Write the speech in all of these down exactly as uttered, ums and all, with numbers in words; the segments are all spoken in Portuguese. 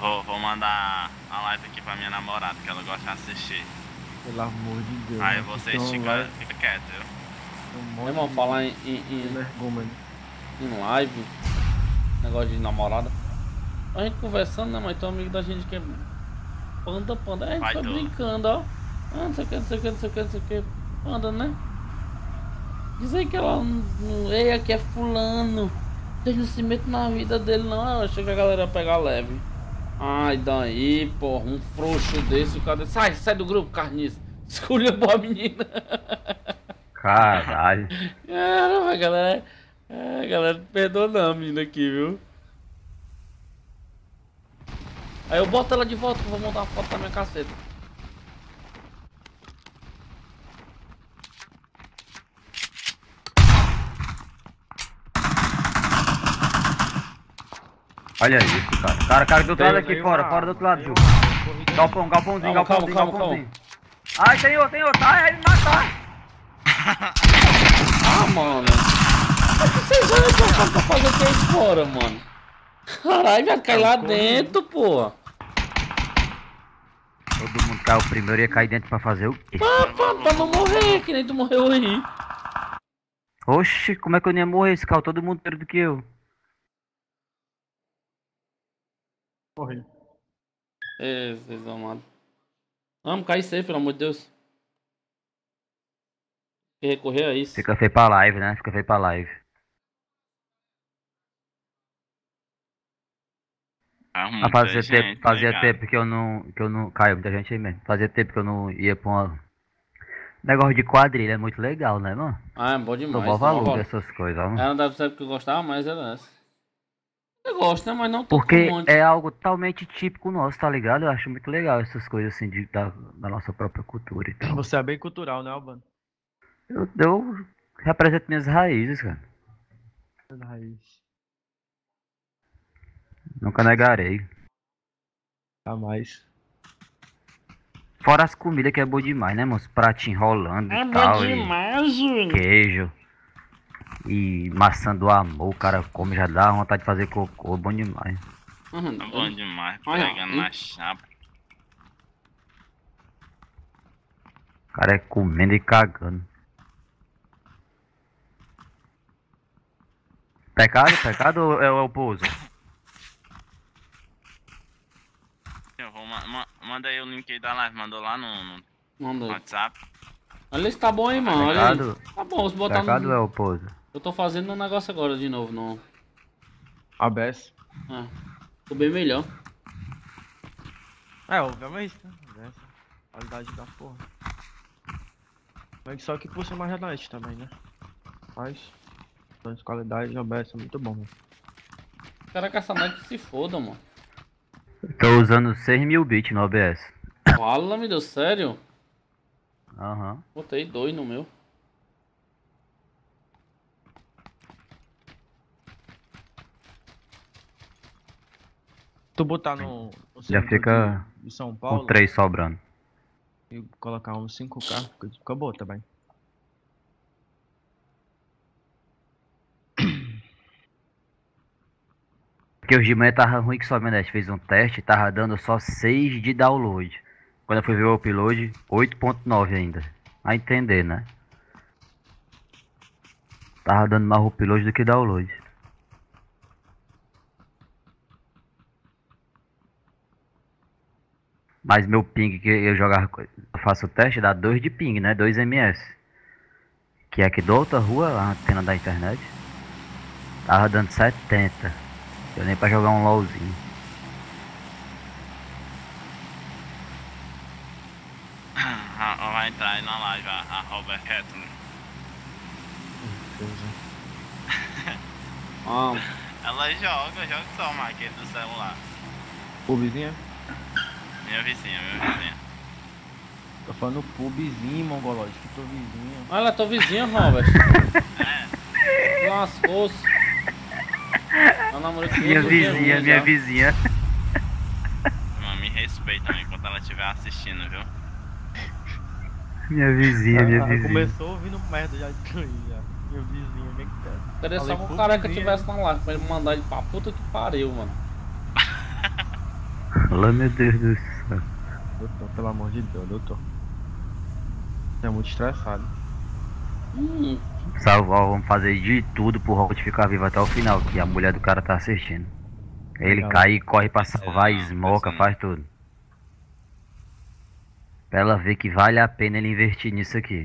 vou, vou mandar a live aqui pra minha namorada, que ela gosta de assistir. Pelo amor de Deus. Aí vocês ficam fica quietos, viu? Um Irmão, de... falar em, em, em, em live, negócio de namorada. A gente conversando, né, mas tem um amigo da gente que é panda, panda. A gente Vai foi tu. brincando, ó. Ah, não sei o que, não sei o que, não sei o que, não sei o que. Panda, né? Diz aí que ela não. Ei, aqui é fulano. Vocês não se metem na vida dele, não. Eu achei que a galera ia pegar leve. Ai, daí, porra, um frouxo desse, o cara. Sai, sai do grupo, carniça. Escolha boa menina. Caralho. Caramba, galera. É, galera, perdoa não, menina aqui, viu? Aí eu boto ela de volta que eu vou montar uma foto da minha caceta. Olha isso, cara. Cara, cara do outro lado aqui fora, fora do outro lado, Ju. Galpão, galpãozinho, Calma, galpãozinho, calma, galpãozinho. Ai, tem outro, tem outro. Ai, vai me matar. Ah, mano. O que vocês vão pra fazer o que aí fora, mano? Caralho, vai cair lá dentro, pô. Todo mundo caiu primeiro e ia cair dentro pra fazer o quê? Pra, pra, pra não morrer, que nem tu morreu aí. Oxi, como é que eu não ia morrer? Esse caiu todo mundo primeiro do que eu. Morri. É, vocês amados. Vamos cair safe, pelo amor de Deus. Tem que recorrer a isso. Fica feio pra live, né? Fica feio pra live. Ah, Ah, fazia gente, tempo, fazia legal. tempo que eu não, que eu não, caiu muita gente aí mesmo. Fazia tempo que eu não ia pra uma... Negócio de quadrilha é muito legal, né, mano? Ah, é bom demais. Dou maior valor dessas coisas, ó. Ela deve saber que eu gostava mais, era essa. Eu gosto, né? Mas não todo Porque mundo. é algo totalmente típico nosso, tá ligado? Eu acho muito legal essas coisas assim de, da, da nossa própria cultura e tal. Você é bem cultural, né, Albano? Eu, eu represento minhas raízes, cara. Raiz. Nunca negarei. Jamais. Fora as comidas que é boa demais, né, moço? Pratinho rolando É e bom tal. demais, E Júlio. queijo. E maçã do amor, o cara come, já dá vontade de fazer cocô, bom demais. Uhum. É bom demais, Olha, pegando e- na chapa. O cara é comendo e cagando. Pecado? Pecado ou é o pouso? Eu vou ma ma manda aí o link aí da live, mandou lá no, no Mandou. WhatsApp. Olha isso, tá bom aí, mano. Olha aí. Pecado, Tá bom, se botar pecado ou é no... o pouso? Eu tô fazendo um negócio agora de novo, não. A B S. Ah, ficou bem melhor. É, obviamente, né? Essa qualidade da porra. Mas só que por ser mais da net também, né? Mas, mais qualidade, a B S é muito bom, mano. Caraca, essa net se foda, mano. Tô usando seis mil bits no O B S. Fala, me deu sério? Aham. Botei dois no meu. Tu botar no, no Já servidor fica de, de São com Paulo três sobrando. e colocar uns cinco K, fica, fica boa também. Porque hoje de manhã tava ruim que só a minha net fez um teste, tava dando só seis de download. Quando eu fui ver o upload, oito ponto nove ainda. A entender, né? Tava dando mais upload do que download. Mas meu ping que eu jogava, eu faço o teste, dá dois de ping, né? dois ms. Que é aqui da outra rua, a antena da internet. Tava dando setenta. Deu nem pra jogar um LOLzinho. Ah, vai entrar aí na live a, a Robert Kettler. Ah, Ela joga, joga só o maquete do celular. Pubzinha? Minha vizinha, minha vizinha. Tô falando pubzinho, mongolóide, que tô vizinho. olha, tua vizinha, Robert. É, Lascou-se. Tá namorando com Minha outro vizinha, dia minha já. vizinha. mano, me respeita também enquanto ela estiver assistindo, viu? Minha vizinha, minha Ah, vizinha. começou ouvindo merda já de cair, já. Meu vizinho, o que que quer? Queria só Falei, que o pô, careca vizinha. tivesse na live pra ele mandar ele pra puta que pariu, mano. Alô, meu Deus do céu. Doutor, pelo amor de Deus, doutor. É muito estressado. Hum, Salve, ó, vamos fazer de tudo pro Robert ficar vivo até o final, que a mulher do cara tá assistindo. Ele Legal. cai e corre pra salvar, não, esmoca, não. faz tudo. Pra ela ver que vale a pena ele investir nisso aqui.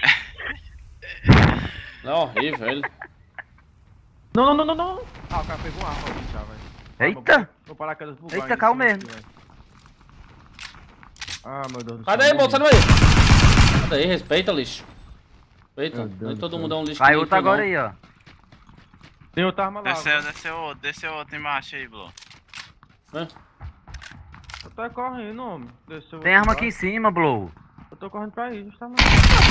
é horrível ele. Não, não, não, não, não. Ah, o cara pegou uma arma ali já, velho. Ah, Eita! Vou, vou parar aquelas bugar Eita, em calma cima mesmo. aqui, velho. Ah, meu Deus do Sai céu. daí, moço, sai morri. daí. Sai daí, respeita, lixo. Respeita. Meu Deus Nem do todo céu. mundo é um lixo. Vai que nem outro tu, agora não. aí, ó. Tem outra arma lá. Desceu, velho. desceu outro, desceu outro embaixo aí, Blue. Né? Eu tô correndo, homem. Desceu Tem outro arma aqui em embaixo. cima, Blow. Eu tô correndo pra aí, justamente.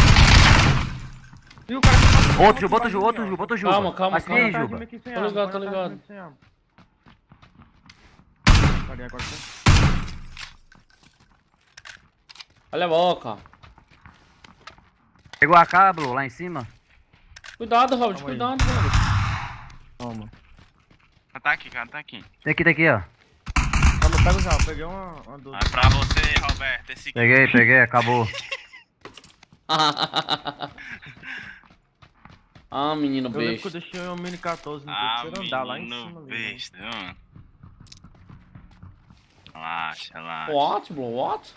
E o cara que tá- Outro, Ju, bota o Ju, outro Ju, bota o Ju. Calma, calma, Assim aí, calma. Juba. Tô ligado, tô ligado. Cadê agora? Olha a boca. Pegou a K, Blow, lá em cima. Cuidado, Robert, Calma aí. cuidado, velho. Toma. Tá aqui, cara, tá aqui. Tem aqui, tem aqui, ó. Calma, eu pego já. Eu peguei uma, uma doze. É pra você, Roberto, esse aqui. Peguei, peguei, acabou. Ah, menino Eu lembro que eu besta. deixei um mini quatorze no Ah, terceiro andar lá em menino cima. ali, né? besta, mano. Relaxa, relaxa. What, bro? What?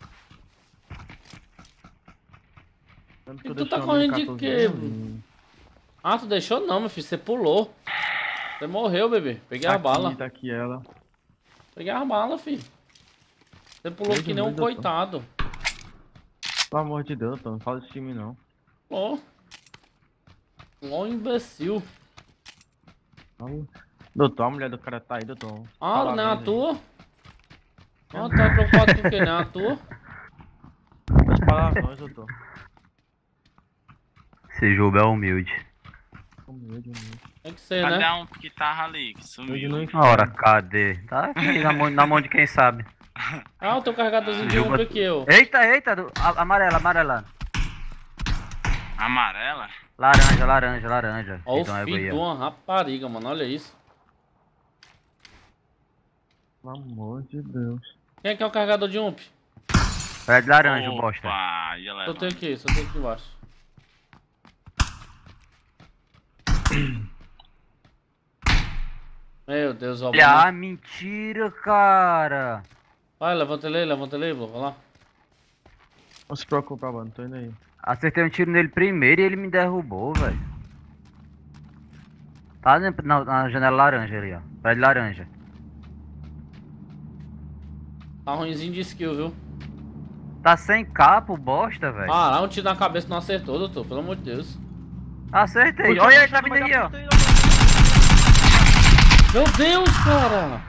Lembro E eu tu deixei tá uma correndo mini de quatorze quê, ali. Ah, tu deixou não, meu filho. Você pulou. Você morreu, bebê. Peguei Tá a bala. aqui, tá aqui ela. Peguei a bala, filho. Você pulou Meu que nem um Deus, doutor. coitado. Pelo amor de Deus, Tom, não fala esse time não. Ó. Ó, imbecil. Doutor, a mulher do cara tá aí, doutor. Ah, Fala não é a bem, tua? Ah, tá preocupado com o quê? Não é a tua? gente. Os palavrões, doutor. Esse Juba é humilde. Humilde, humilde. Tem que ser, Cadê né? a um que tava ali, que Humilde sumiu? no inferno. Ora, cadê? Tá aqui, na mão, na mão de quem sabe. Ah, eu tô carregadorzinho de Juba- um que eu. Eita, eita, do- a- amarela, amarela. Amarela? Laranja, laranja, laranja. Ó, o Então é filho aí, de ó. uma rapariga, mano. Olha isso. Pelo amor de Deus. Quem é que é o carregador de ump? É de laranja, o bosta. Opa, ia Só levar. tem aqui, só tem aqui embaixo. Meu Deus, ó. Olha, mano. ah, mentira, cara. Vai, levanta ele aí, levanta ele aí, Blue. Vai lá. Não se preocupe, mano, tô indo aí. Acertei um tiro nele primeiro e ele me derrubou, velho. Tá na, na- na janela laranja ali, ó. Prédio laranja. Tá ruimzinho de skill, viu? Tá sem capa, o bosta, velho. Ah, um tiro na cabeça não acertou, doutor. Pelo amor de Deus. Acertei. Olha aí, tá vindo aí, ó. Meu Deus, cara!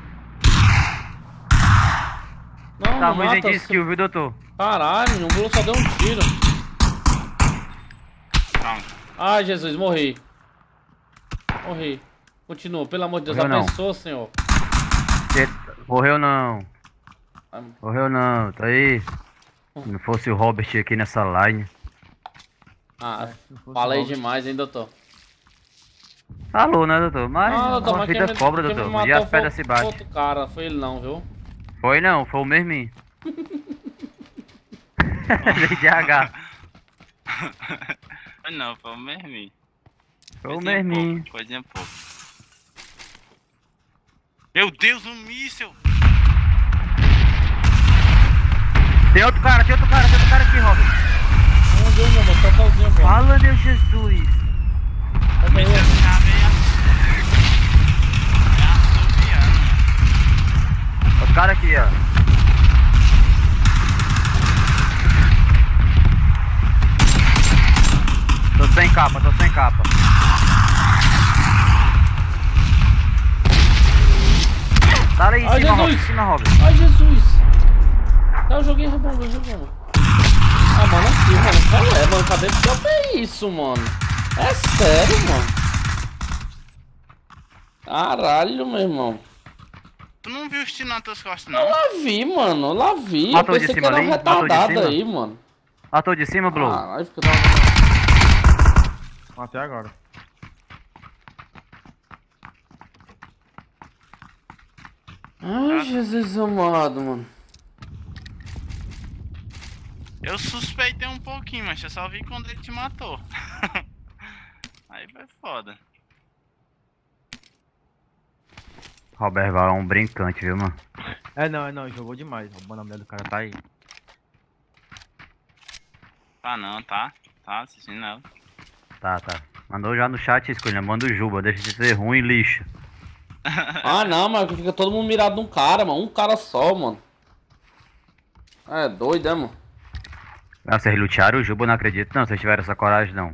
Não, Tá não ruimzinho mata. de skill, viu, doutor? Caralho, o Blue só deu um tiro. Calma. Ai, Jesus, morri. Morri. Continua, pelo amor de Deus. Morreu não. Abençoa, senhor. Que- Morreu não. Ah, Morreu não, tá aí. Se não fosse o Robert aqui nessa line. Ah, Se fosse falei o Robert- demais, hein, doutor? Falou, né, doutor? Mas Ah, doutor, a mas vida quem me- cobra, quem me doutor. Um matou dia as foi- pedras se foi batem. outro cara, foi ele não, viu? Foi não, foi o mesmo. D H. Não, foi o mesmo. Foi o Coisinha mesmo. pouco, Coisinha pouco. Meu Deus, um míssil! Tem outro cara, tem outro cara, tem outro cara aqui, Robert. Meu Deus, meu irmão, tá sozinho, pô. Fala, meu Jesus. Pega aí, Míssil irmão. já veio assobiando. Outro cara aqui, ó. Tô sem capa, tô sem capa. Tá ali em Ai, cima, Robert. Em Jesus. cima, Robert. Ai, Jesus. Tá, eu joguei rebomba, rebomba. Ah, mano, aqui, mano. Qual é, mano? Cadê que eu é isso, mano? É sério, mano? Caralho, meu irmão. Tu não viu os tiros nas tuas costas, Eu não? lá vi, mano. Eu lá vi. Matou eu de pensei que cima era um ali? Matou de retardado cima? aí, mano. Ah, tô de cima, Blue. Caralho, fica da Até agora. Ai, Jesus amado, mano. Eu suspeitei um pouquinho, mas eu só vi quando ele te matou. Aí foi foda. Robert Val é um brincante, viu, mano? É não, é não, jogou demais. Roubando a mulher do cara tá aí. Tá não, tá? Tá assistindo ela. Tá, tá. Mandou já no chat, escolha. Manda o Juba, deixa de ser ruim, lixo. Ah, não, mas fica todo mundo mirado num cara, mano. Um cara só, mano. É doido, é, mano? Ah, vocês lutearam o Juba, eu não acredito não, vocês tiveram essa coragem não.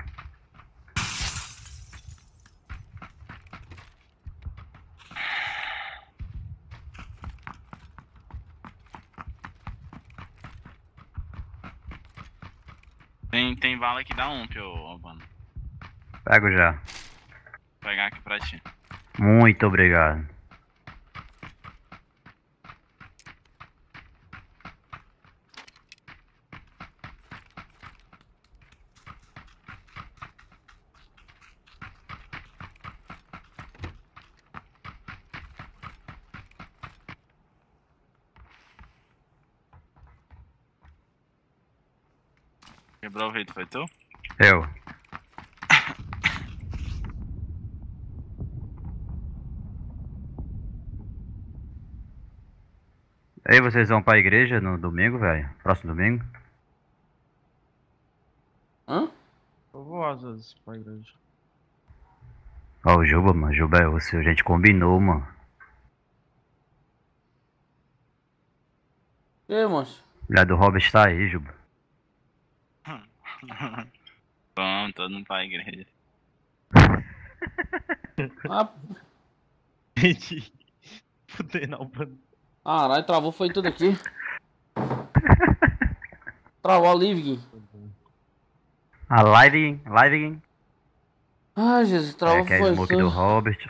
Tem, tem bala que dá um, pio, Albano. Pego já. Vou pegar aqui pra ti. Muito obrigado. Quebrou o vidro, foi tu? Eu. Aí vocês vão pra igreja no domingo, velho? Próximo domingo? Hã? Eu vou às vezes pra igreja. Ó, o Juba, mano. Juba é você. A gente combinou, mano. E aí, moço? Mulher do Robert tá aí, Juba. Vamos, todo mundo pra igreja. Ah, Gente, fudendo Albano. caralho, travou foi tudo aqui. Travou a Living. A live, live. Ai, Jesus, É, travou que é a foi smoke do tudo. Robert.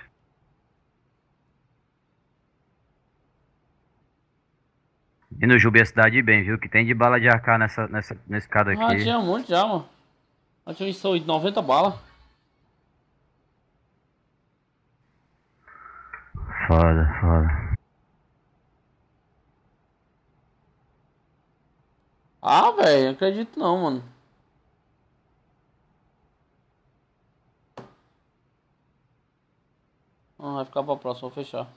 E no Juba e a cidade bem, viu? Que tem de bala de A K nessa, nessa, nesse cara Ah, aqui. tinha muito já, mano. Já tinha isso aí, noventa balas. Foda, foda. Ah, velho, não acredito não, mano. Ah, vai ficar pra próxima, vou fechar.